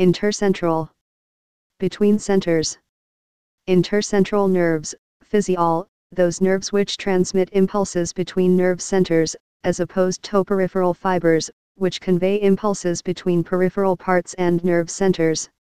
Intercentral. Between centers. Intercentral nerves, physiol, those nerves which transmit impulses between nerve centers, as opposed to peripheral fibers, which convey impulses between peripheral parts and nerve centers.